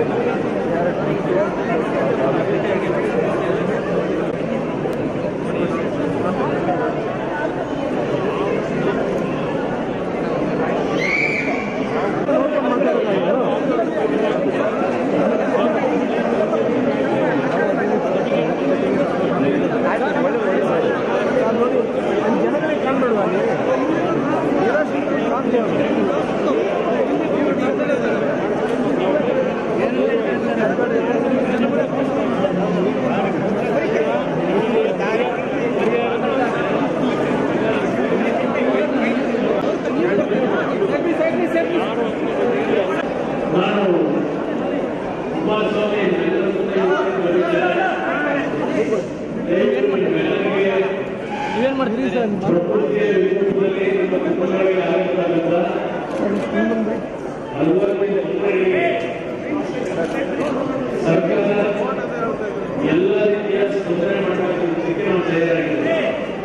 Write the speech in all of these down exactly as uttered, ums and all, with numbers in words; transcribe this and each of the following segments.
ಎಲ್ಲ ರೀತಿಯ ತೊಂದರೆ ಮಾಡಬೇಕಂತ ನಾವು ತಯಾರಾಗಿದ್ದೇವೆ.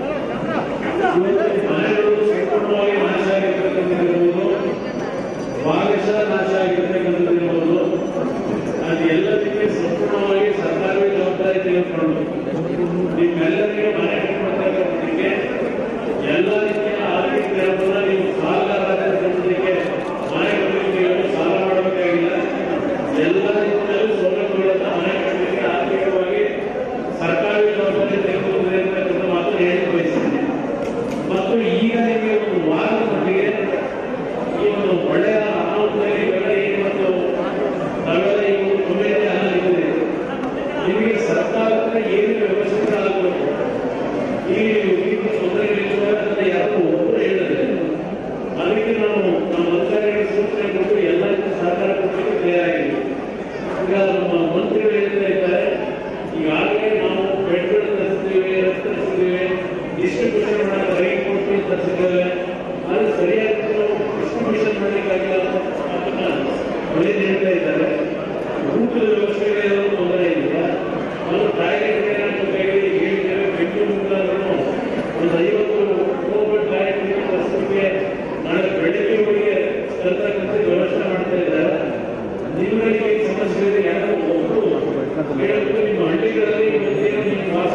ಮನೆಗಳು ಸಂಪೂರ್ಣವಾಗಿ ನಾಶ ಆಗಿರ್ತಕ್ಕಂಥದ್ದು, ಭಾಗಶಃ ನಾಶ ಆಗಿರ್ತಕ್ಕಂಥದ್ದು, ಅದು ಎಲ್ಲದಕ್ಕೆ ಸಂಪೂರ್ಣವಾಗಿ ಸರ್ಕಾರವೇ ಜವಾಬ್ದಾರಿ ತೆಗೆದುಕೊಂಡು ನಿಮ್ಮೆಲ್ಲರಿಗೆ ಮನೆ ಕಟ್ಟುವಂತಕ್ಕೆ ಎಲ್ಲ ರೀತಿಯ ಆರ್ಥಿಕ ನೆರವನ್ನ ನೀವು ಸಾಲಗಾರರಿಗೆ ಮನೆ ಕಟ್ಟಲಿಕ್ಕೆ ಸಾಲ ಮಾಡಬೇಕಾಗಿಲ್ಲ. ಎಲ್ಲ ರೀತಿಯಲ್ಲೂ ಸೌಲಭ್ಯಗಳನ್ನು ಮನೆ ಕಟ್ಟಲಿಕ್ಕೆ ಆರ್ಥಿಕವಾಗಿ ಸರ್ಕಾರವೇ ಜವಾಬ್ದಾರಿ ತೆಗೆದುಕೊಂಡಿದೆ ಅಂತಕ್ಕಂಥ ಮಾತು ಹೇಳಿ ಬಯಸಿದೆ. ಮತ್ತು ಈಗ ನಿಮಗೆ ಒಂದು ವಾರದ ಮಟ್ಟಿಗೆ ಈ ಒಂದು ಒಳ್ಳೆಯ ಅನಾಹುತದಲ್ಲಿ ಇವೆಲ್ಲ ಏನು ಮತ್ತು ನಾವೆಲ್ಲ ಈ ಒಂದು ತೊಂದರೆ ಆಗಲಿದೆ. ನಿಮಗೆ ಸರ್ಕಾರದಿಂದ ಏನು ವ್ಯವಸ್ಥೆ ಆಗಬೇಕು, ಈ ರೀತಿ ತೊಂದರೆಗಳಿರುವ ಅಂತ ಯಾರು ಒಬ್ಬರು ಹೇಳಿದ್ರೆ ಅದಕ್ಕೆ ನಾವು ನಮ್ಮ ಅಧಿಕಾರಿಗಳಿಗೆ ಸೂಚನೆ ಕೊಟ್ಟು ಎಲ್ಲ ರೀತಿ ಸಹಕಾರ ಕೊಡಲಿಕ್ಕೆ ತಯಾರಾಗಿದ್ದೀವಿ. ಈಗ ನಮ್ಮ ಮಂತ್ರಿಗಳು ಹೇಳ್ತಾ ಇದ್ದಾರೆ, ಈಗಾಗಲೇ ನಾವು ಬೆಡ್ಗಳು ತರಿಸಿದ್ದೇವೆ, ರಸ್ತೆ ತರಿಸಿದ್ದೇವೆ, ಡಿಸ್ಟ್ರಿಬ್ಯೂಷನ್ ಮಾಡಕ್ಕೆ ರೈಟ್ ಕೊಟ್ಟು ತರಿಸಿದ್ದೇವೆ, ಅದು ಸರಿಯಾಗಿ ಡಿಸ್ಟ್ರಿಬ್ಯೂಷನ್ ಮಾಡಲಿಕ್ಕಾಗಿಲ್ಲ ಅದನ್ನ ಒಳ್ಳೆದು ಹೇಳ್ತಾ ಇದ್ದಾರೆ. ಊಟದ ವ್ಯವಸ್ಥೆಗೆ ತೊಂದರೆ ಇಲ್ಲ. ಅದು ಟಾಯ್ಲೆಟ್ ಏನಾಗಬೇಕಾಗಿದೆ ಹೇಳಿದ್ದೇವೆ. ಬೆಂಗಳೂರಿನಲ್ಲೂ ಒಂದು ಐವತ್ತು ಕೋವಿಡ್ ಟಾಯ್ಲೆಟ್ ತರಿಸಲಿಕ್ಕೆ ನಾಳೆ ಬೆಳಗ್ಗೆವರೆಗೆ ತರತಕ್ಕಂಥ ವ್ಯವಸ್ಥೆ ಮಾಡ್ತಾ ಇದ್ದಾರೆ. ನಿಮ್ಮಗಳಿಗೆ ಸಮಸ್ಯೆ ಇದೆ, ಯಾರು ಒಬ್ಬರು ಹೇಳಬೇಕು. ನಿಮ್ಮ ಹಳ್ಳಿಗಳಲ್ಲಿ ಇವತ್ತೇನು ನೀವು ವಾಸ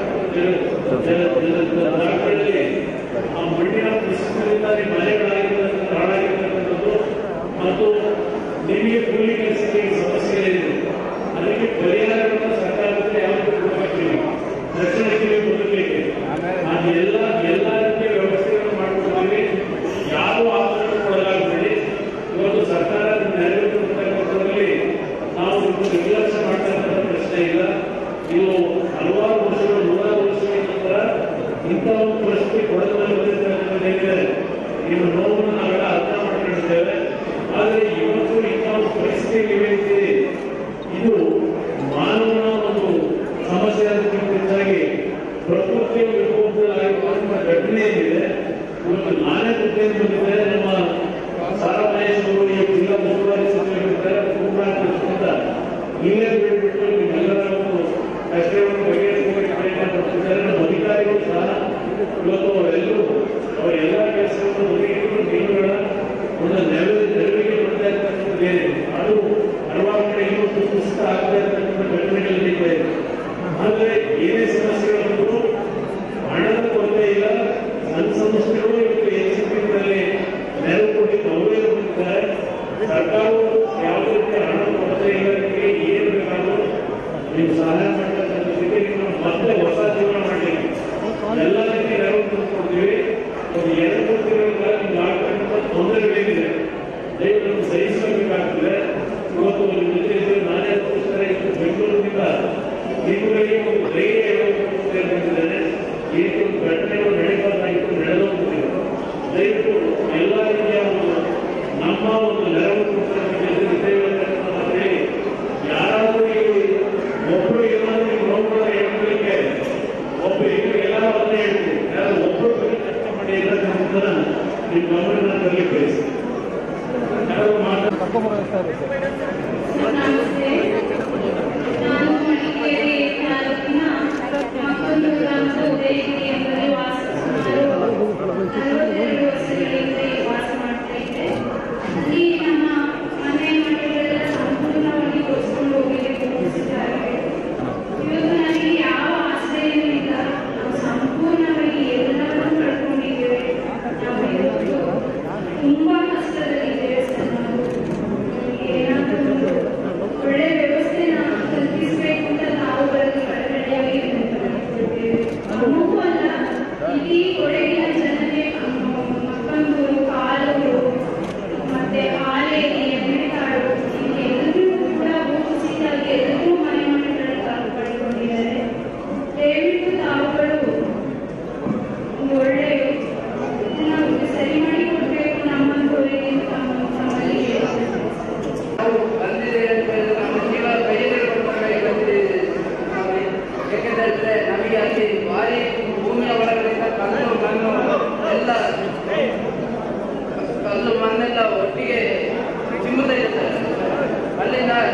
ಮಾಡ್ತಕ್ಕಂಥಗಳಲ್ಲಿ ಆ ಮಣ್ಣಿನ ಪರಿಸ್ಥಿತಿಯಿಂದ ನಿಮ್ಮ ಮನೆಗಳಾಗಿರ್ತಕ್ಕಂಥ ಹಾಳಾಗಿರ್ತಕ್ಕಂಥದ್ದು ಮತ್ತು ನಿಮಗೆ ಕೂಲಿ ಕೆಲಸಕ್ಕೆ ಸಮಸ್ಯೆ ಇದೆ. ಅದಕ್ಕೆ ಪರಿಹಾರವನ್ನು ಸರ್ಕಾರದಿಂದ ಯಾವುದು ಕೊಡಬೇಕು, ರಕ್ಷಣೆಗೆ ಬದುಕಲಿಕ್ಕೆ ಅದು ಎಲ್ಲ ಎಲ್ಲ ರೀತಿಯ ವ್ಯವಸ್ಥೆಗಳನ್ನು ಮಾಡಿಕೊಡ್ತೀವಿ. ಯಾರು ಆತಂಕ ಕೊಡಲಾಗಬೇಡಿ. ಇವತ್ತು ಸರ್ಕಾರ ನೆರವೇರಿಸತಕ್ಕಂಥದ್ರಲ್ಲಿ ನಾವು ನಿರ್ಲಕ್ಷ್ಯ ಮಾಡ್ತಕ್ಕಂಥ ಪ್ರಶ್ನೆ ಇಲ್ಲ. ಇದು ಹಲವಾರು ವರ್ಷಗಳು ನೂರಾರು ವರ್ಷಗಳ ನಂತರ ಇಂಥ ಒಂದು ಪರಿಸ್ಥಿತಿ ಕೊಡದಲ್ಲಿ ಬಂದಿರ್ತಕ್ಕಂಥದ್ದೇನಿದೆ, ನಿಮ್ಮ ನೋವನ್ನು ನಾವೆಲ್ಲ ಅರ್ಥ ಮಾಡ್ಕೊಂಡಿದ್ದೇವೆ. ಆದರೆ ಇವತ್ತು ಇಂಥ ಒಂದು ಪರಿಸ್ಥಿತಿ ಏನಿದೆ ಇದು ಮಾನವನ ಒಂದು ಸಮಸ್ಯೆ ಆಗಿದ್ದಕ್ಕಾಗಿ ಪ್ರಕೃತಿಯ ವಿಕೋಪದಲ್ಲಾಗಿರುವ ಘಟನೆ ಏನಿದೆ. ಇವತ್ತು ನಾನೇ ಜೊತೆಯಲ್ಲಿ ಬಂದಿದ್ದೆ, ನಮ್ಮ ಸಾರಾ ಮಹೇಶ್ವರು ಈ ಜಿಲ್ಲಾ ಉಸ್ತುವಾರಿ ಸಚಿವರಿದ್ದಾರೆ, ಕೂಡಾಟ ಇಲ್ಲೇ ಬಿಟ್ಬಿಟ್ಟು ನಿಮ್ಮೆಲ್ಲರ ಒಂದು ಕಷ್ಟವನ್ನು ಬಗೆಹರಿಸುವ ಪ್ರಯತ್ನ ಪಡ್ತಿದ್ದಾರೆ. ನಮ್ಮ ಅಧಿಕಾರಿಗಳು ಸಹ ಇವತ್ತು ಅವರೆಲ್ಲರೂ ಅವರ ಎಲ್ಲ ಕೆಲಸವನ್ನು ಬಗೆಹರಿಸಿಕೊಂಡು ತಿಂಗಳ ಒಂದು ನೆರವು ನೆರವಿಗೆ ಕೊಡ್ತಾ ಇರ್ತಕ್ಕಂಥದ್ದು ಬೇರೆ. ಅದು ಹಲವಾರು ಕಡೆ ಇವತ್ತು ಕುಸಿತ ಆಗ್ತಾ ಇರ್ತಕ್ಕಂಥ ಘಟನೆಗಳು ನಡೀತಾ ಇದೆ. ಆದರೆ ಏನೇ ಸಮಸ್ಯೆಗಳು ಹಣದ ಕೊರತೆ ಇಲ್ಲ. ಸಣ್ಣ ಸಂಸ್ಥೆಗಳು ಇವತ್ತು ಎನ್ಸಿಪಿನಲ್ಲಿ ನೆರವು ಕೊಡಲಿಕ್ಕೆ ಅವರೇ ಬಂದಿದ್ದಾರೆ. ಸರ್ಕಾರವು ಯಾವುದೇ ರೀತಿಯ ಹಣದ ಕೊರತೆ ಇಲ್ಲ. ನಿಮಗೆ ಏನು ಬೇಕಾದರೂ ನೀವು ಸಹಾಯ ಮಾಡ್ತಕ್ಕಂಥದ್ದಕ್ಕೆ ನೀವು ಮತ್ತೆ ಹೊಸ ಜೀವನ ಮಾಡಲಿಕ್ಕೆ ಎಲ್ಲ ರೀತಿ ನೆರವು ತಂದುಕೊಡ್ತೀವಿ. ಒಂದು ಎರಡು ಮೂರು ತಿಂಗಳಿಂದ ನಿಮ್ಗೆ ಆಗ್ತಕ್ಕಂಥ ತೊಂದರೆಗಳೇನಿದೆ ದಯವಿಟ್ಟು ಸಹಿಸಬೇಕಾಗ್ತದೆ. ಇವತ್ತು ನಿಮ್ಮ ಜೊತೆ ನಾನೇ ಅದಕ್ಕೋಸ್ಕರ ಇವತ್ತು ಬೆಂಗಳೂರಿನಿಂದ ನಿಮ್ಮಗಳಿಗೆ ಒಂದು ಧೈರ್ಯ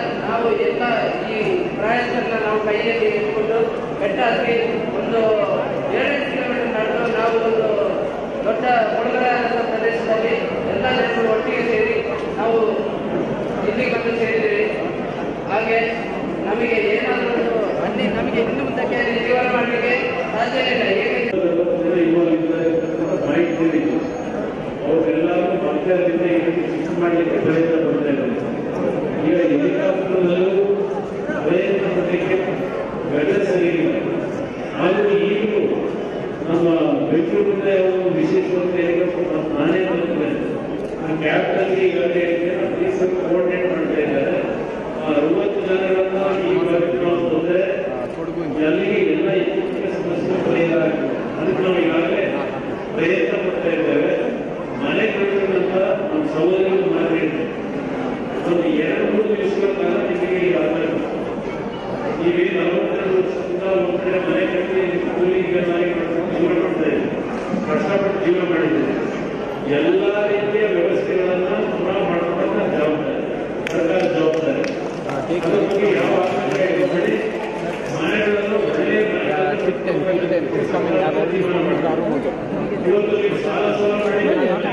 ನಾವು ಎಲ್ಲ ಈ ಪ್ರಯಾಸನ ನಾವು ಕೈಯಲ್ಲಿ ಇಟ್ಕೊಂಡು ಬೆಟ್ಟ ಹತ್ತಿ ಒಂದು ಏಳೆಂಟು ಕಿಲೋಮೀಟರ್ ನಡೆದು ನಾವು ಒಂದು ದೊಡ್ಡ ಮುಳುಗಡೆಯಾದಂಥ ಪ್ರದೇಶದಲ್ಲಿ ಎಲ್ಲ ಜನರು ಒಟ್ಟಿಗೆ ಸೇರಿ ನಾವು ಇಲ್ಲಿ ಬಂದು ಸೇರಿದ್ದೀವಿ. ಹಾಗೆ ನಮಗೆ ಏನಾದರೂ ಒಂದು ಅಡ್ಡಿ ನಮಗೆ ಇನ್ನು ಮುಂದಕ್ಕೆ ಜೀವನ ಮಾಡಲಿಕ್ಕೆ ಸಾಧ್ಯ ಇಲ್ಲ. ಅವರೆಲ್ಲರೂ ಭಕ್ತರಿಂದ ಶಿಫ್ಟ್ ಮಾಡಲಿಕ್ಕೆ ಪ್ರಯತ್ನ ಪಡ್ತಾ ಇದ್ದಾರೆ. ಈಗ ಹೆಲಿಕಾಪ್ಟರ್ನಲ್ಲೂ ಪ್ರಯತ್ನ ಪಡಲಿಕ್ಕೆ ವೆದರ್ ಸರಿ ಇಲ್ಲ. ಆದರೆ ಈಗಲೂ ನಮ್ಮ ಬೆಂಗಳೂರಿನ ಒಂದು ವಿಶೇಷವಾದ ಹೆಲಿಕಾಪ್ಟರ್ ನಾನೇ ಬಂದಿದ್ದೇನೆ. ಆ ಕ್ಯಾಬ್ನಲ್ಲಿ ಈಗಾಗಲೇ ಪೊಲೀಸರು ಕೋಆರ್ಡಿನೇಟ್ ಮಾಡ್ತಾ ಇದ್ದಾರೆ. ಅರವತ್ತು ಜನರನ್ನ ಈ ಭಾಗಕ್ಕೆ ನಾವು ಬಂದರೆ ಅಲ್ಲಿಗೆ ಎಲ್ಲ ಇತ್ತೀಚಿನ ಸಮಸ್ಯೆ ಪರಿಹಾರ ಆಗ್ತದೆ. ಅದಕ್ಕೆ ನಾವು ಈಗಾಗಲೇ ಪ್ರಯತ್ನ ಪಡ್ತಾ ಇದ್ದೇವೆ. ಮನೆ ಕಟ್ಟಿದಂತ ನಮ್ಮ ಸಹೋದರಿಗಳು ಮಾತಾಡಿದ್ದಾರೆ. ಒಂದು ಎರಡು ಮೂರು ದಿವಸಗಳ ಕಾಲ ನಿಮಗೆ ಈಗ ನೀವೇ ನಲವತ್ತೆರಡು ವರ್ಷದಿಂದ ಒಂದು ಕಡೆ ಮನೆ ಕಟ್ಟಿ ಕೂಲಿಗೆ ಮನೆ ಕಟ್ಟಿಕೊಂಡು ಜೀವನ ಮಾಡ್ತಾ ಇದ್ದೀವಿ. ಕಷ್ಟಪಟ್ಟು ಜೀವನ ಮಾಡಿದ್ದೇವೆ. ಎಲ್ಲ ರೀತಿಯ ವ್ಯವಸ್ಥೆಗಳನ್ನ ಪುನಃ ಮಾಡುವಂತ ಜವಾಬ್ದಾರಿ ಸರ್ಕಾರ ಜವಾಬ್ದಾರಿ. ಅದರ ಬಗ್ಗೆ ಯಾವ ಆತಂಕ ಮಾಡಿ ಮನೆಗಳನ್ನು ಒಳ್ಳೆಯ ಇವತ್ತು ನೀವು ಸಾಲ ಸೋಲ ಮಾಡಿ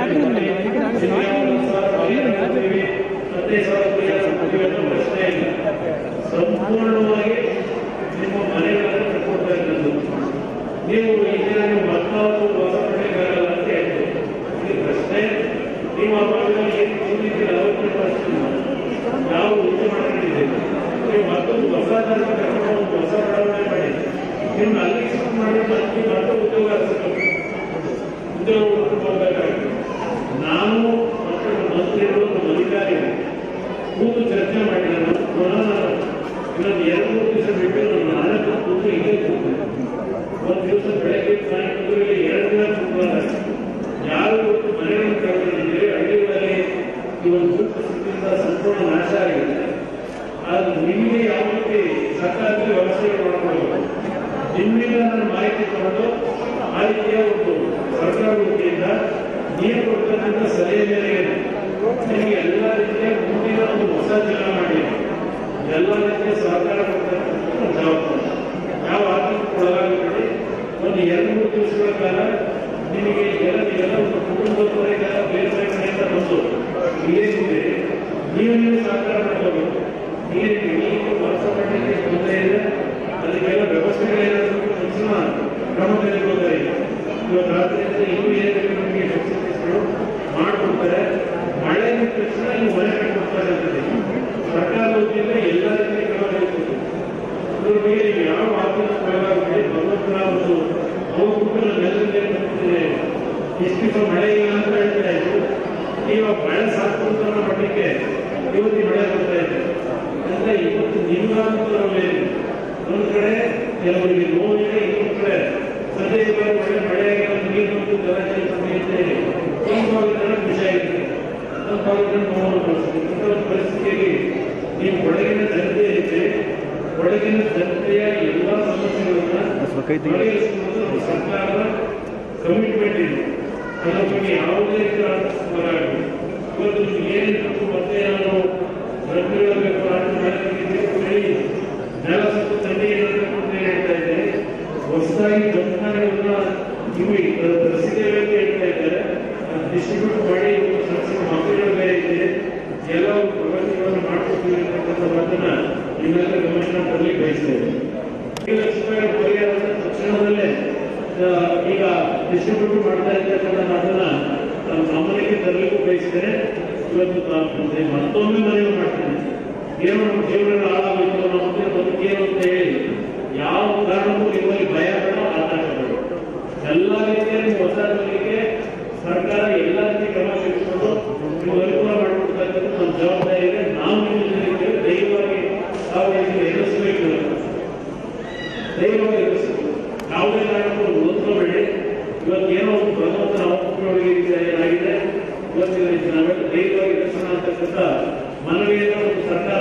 ಹದಿನೈದು ಸಾವಿರ ಪ್ರಶ್ನೆ ಇಲ್ಲ. ಸಂಪೂರ್ಣವಾಗಿ ನಿಮ್ಮ ಮನೆಗಳನ್ನು ಕಟ್ಕೊಡ್ತಾ ಇದ್ದದ್ದು ನೀವು ಈಗ ನೀವು ಮತ್ತೊಂದು ಹೊಸ ಪಡೆಯಲಾಗಲ್ಲ ಅಂತ ಹೇಳ್ತೀವಿ. ಈ ಪ್ರಶ್ನೆ ನಿಮ್ಮ ಭಾಗದಲ್ಲಿ ಏನು ಕೂಡಿದ್ದೀರ ಅವತ್ತು ಪ್ರಶ್ನೆ ನಾವು ಉದ್ಯೋಗ ಮಾಡ್ಕೊಂಡಿದ್ದೇವೆ. ನೀವು ಮತ್ತೊಂದು ಹೊಸ ಧರ್ಮ ಕರ್ಕೊಂಡು ಒಂದು ಹೊಸ ಬಡಾವಣೆ ಮಾಡಿ ನಿಮ್ಮ ಅಲ್ಲಿ ಶಿಫ್ಟ್ ಮಾಡಿ ಮತ್ತೆ ಮತ್ತೆ ಉದ್ಯೋಗ ಉದ್ಯೋಗ ಹೋಗಬೇಕಾಗುತ್ತೆ. ನಾನು ಮತ್ತು ಮಂತ್ರಿಗಳು ನಮ್ಮ ಅಧಿಕಾರಿಗಳು ಕೂತು ಚರ್ಚೆ ಮಾಡಿದ ಪುನಃ ಇನ್ನೊಂದು ಎರಡು ಮೂರು ದಿವಸ ಬಿಟ್ಟು ನಾನು ನಾಳೆ ಕೂತು ಇಲ್ಲೇ ಕೂತು ಒಂದು ದಿವಸ ಬೆಳಗ್ಗೆ ಸಾಯಂಕಾಲ ಇಲ್ಲಿ ಎರಡು ದಿನ ಕೂತಾಗ ಯಾರು ಇವತ್ತು ಮನೆಗಳನ್ನು ಕಳೆದಿದ್ದೀವಿ. ಹಳ್ಳಿಗಳಲ್ಲಿ ಈ ಒಂದು ಸೂಕ್ತ ಸ್ಥಿತಿಯಿಂದ ಸಂಪೂರ್ಣ ನಾಶ ಆಗಿದೆ. ಅದು ನಿಮಗೆ ಯಾವ ರೀತಿ ಸರ್ಕಾರದಲ್ಲಿ ವ್ಯವಸ್ಥೆಗಳು ಮಾಡಿಕೊಡಬೇಕು ನಿಮ್ಮಿಂದ ನಾನು ಮಾಹಿತಿ ತಗೊಂಡು ಆ ರೀತಿಯ ಒಂದು ಸರ್ಕಾರ ವತಿಯಿಂದ ನೀರು ಕೊಡ್ತಕ್ಕಂಥ ಸಲಹೆ ಮೇರೆಗೆ ನಿಮಗೆ ಎಲ್ಲ ರೀತಿಯ ಮುಂದಿನ ಒಂದು ಹೊಸ ಜಿಲ್ಲಾ ಮಾಡಿ ಎಲ್ಲ ರೀತಿಯ ಸಹಕಾರ ಕೊಡ್ತಕ್ಕಂಥ ಜವಾಬ್ದಾರಿ. ಯಾವ ಆತಂಕ ಒಳಗಾಗಬೇಡಿ. ಒಂದು ಎರಡು ಮೂರು ದಿವಸಗಳ ಕಾಲ ನಿಮಗೆ ಎಲ್ಲ ನೀವೆಲ್ಲ ಒಂದು ಕುಟುಂಬದವರೆಗೆಲ್ಲ ಬೇರೆ ಬೇರೆ ಕಡೆಯಿಂದ ಬಂದು ಇಲ್ಲೇ ನೀವು ನೀವು ಸಹಕಾರ ಮಾಡಬಹುದು. ನೀರಿಗೆ ನೀರು ವರ್ಷ ಮಾಡಲಿಕ್ಕೆ ತೊಂದರೆ ಇದೆ. ಅದಕ್ಕೆಲ್ಲ ವ್ಯವಸ್ಥೆಗಳೇನಾದರೂ ಹೆಚ್ಚಿನ ಕ್ರಮ ತೆಗೆದುಕೊಳ್ಳಬೇಕು. ಇವತ್ತು ರಾತ್ರಿಯಿಂದ ಇನ್ನೂ ಏನಾದರೂ ನಿಮಗೆ ಫೆಸಿಲಿಟೀಸ್ಗಳು ಮಾಡಿಕೊಡ್ತಾರೆ. ಮಳೆ ನಿಂತ ತಕ್ಷಣ ನೀವು ಮನೆ ಕಟ್ಟಿಕೊಡ್ತಾರೆ ಅಂತದೆ ಸರ್ಕಾರದ ವತಿಯಿಂದ ಎಲ್ಲ ರೀತಿಯ ಕ್ರಮ ತೆಗೆದುಕೊಳ್ಳಿ. ಇದ್ರ ಬಗ್ಗೆ ನೀವು ಯಾವ ಆತಂಕ ಒಳಗಾಗಬೇಡಿ. ಭಗವಂತನ ಒಂದು ಬಹುಕುಟುಂಬ ನೆಲದಲ್ಲಿ ಬಂದಿದೆ. ಇಷ್ಟು ದಿವಸ ಮಳೆ ಇಲ್ಲ ಅಂತ ಹೇಳ್ತಾ ಇದ್ರು. ಇವಾಗ ಮಳೆ ಸಾಕುವಂತ ಮಟ್ಟಕ್ಕೆ ಇವತ್ತು ಮಳೆ ಬರ್ತಾ ಇದೆ ಅಂದ್ರೆ ಇವತ್ತು ನಿಮ್ಗಾಂತರವೇ ಒಂದು ಕಡೆ ಕೆಲವರಿಗೆ ನೋವಿದೆ, ಇನ್ನೊಂದು ಕಡೆ ಸದ್ಯ ಒಳ್ಳೆ ಮಳೆಯಾಗಿ ಒಂದು ನೀರು ಬಂದು ಜಲಾಶಯ ಸಮೀಪೆ ಈ ಭಾಗದ ವಿಷಯ ಇದೆ. ನಮ್ಮ ಭಾಗದ ನೋವು ಪರಿಸ್ಥಿತಿ ಇಂಥ ಒಂದು ಪರಿಸ್ಥಿತಿಯಲ್ಲಿ ನೀವು ಒಳಗಿನ ಜನತೆ ಇದೆ. ಒಳಗಿನ ಜನತೆಯ ಎಲ್ಲ ಸಮಸ್ಯೆಗಳನ್ನ ಪರಿಹರಿಸುವುದು ಸರ್ಕಾರದ ಕಮಿಟ್ಮೆಂಟ್ ಇದೆ. ಅದರ ಬಗ್ಗೆ ಯಾವುದೇ ರೀತಿಯ ಇವತ್ತು ಏನಿತ್ತು ಮತ್ತೆ ನಾನು ರದ್ದುಗಳಬೇಕು ಹೇಳಿ ನೆಲ ಸ್ವಲ್ಪ ತಂಡಿ ಅಂತ ಹೇಳ್ತಾ ಇದ್ದಾರೆ. ಹೊಸದಾಗಿ ಜಂಪ್ಗಳನ್ನ ಇವು ತರಿಸಿದ್ದೇವೆ ಅಂತ ಹೇಳ್ತಾ ಇದ್ದಾರೆ. ಡಿಸ್ಟ್ರಿಬ್ಯೂಟ್ ಮಾಡಿ ಸಂಸ್ಥೆ ಮಕ್ಕಳು ಬೇರೆ ಇದೆ. ಎಲ್ಲ ಪ್ರಗತಿಗಳನ್ನು ಮಾಡಿಕೊಡ್ತೀವಿ ಅಂತಕ್ಕಂಥ ಮಾತನ್ನ ನಿಮ್ಮೆಲ್ಲ ಗಮನ ತರಲಿ ಬಯಸ್ತೇವೆ. ಐದು ಲಕ್ಷ ರೂಪಾಯಿ ಪರಿಹಾರ ತಕ್ಷಣದಲ್ಲೇ ಈಗ ಡಿಸ್ಟ್ರಿಬ್ಯೂಟ್ ಮಾಡ್ತಾ ಇರ್ತಕ್ಕಂಥ ಮಾತನ್ನ ಗಮನಕ್ಕೆ ತರಲಿಕ್ಕೂ ಬಯಸ್ತೇನೆ. ಇವತ್ತು ಮತ್ತೊಮ್ಮೆ ಮನವಿ ಮಾಡ್ತೇನೆ. ಏನೋ ನಮ್ಮ ಜೀವನ ಹಾಳಾಗಬೇಕು, ನಮ್ಮ ಮುಂದೆ ಬದುಕೇನು ಅಂತ ಹೇಳಿ ಯಾವ ಕಾರಣಕ್ಕೂ ನಿಮ್ಮಲ್ಲಿ ಭಯ ಬೇಡ, ಆತಂಕ ಬೇಡ. ಎಲ್ಲ ರೀತಿಯಲ್ಲಿ ಹೊಸದರಿಗೆ ಸರ್ಕಾರ ಎಲ್ಲ ರೀತಿ ಕ್ರಮ ತೆಗೆದುಕೊಂಡು ನೀವು ಅನುಕೂಲ ಮಾಡಿಕೊಡ್ತಕ್ಕಂಥ ನಮ್ಮ ಜವಾಬ್ದಾರಿ ಇದೆ. ನಾವು ನಿಮ್ಮ ದೈವವಾಗಿ ನಾವು ಎದುರಿಸಬೇಕು, ದೈವವಾಗಿ ಎದುರಿಸಬೇಕು. ಯಾವುದೇ ಕಾರಣಕ್ಕೂ ಓದ್ಕೋಬೇಡಿ. ಇವತ್ತೇನೋ ಒಂದು ಭಗವಂತನ ಅವಕಾಶಗಳಿಗೆ ಏನಾಗಿದೆ ಇವತ್ತಿನ ನಾವೆಲ್ಲ ದೈವವಾಗಿ ಎದುರಿಸೋಣ ಅಂತಕ್ಕಂಥ ಮನವಿಯನ್ನು ಸರ್ಕಾರ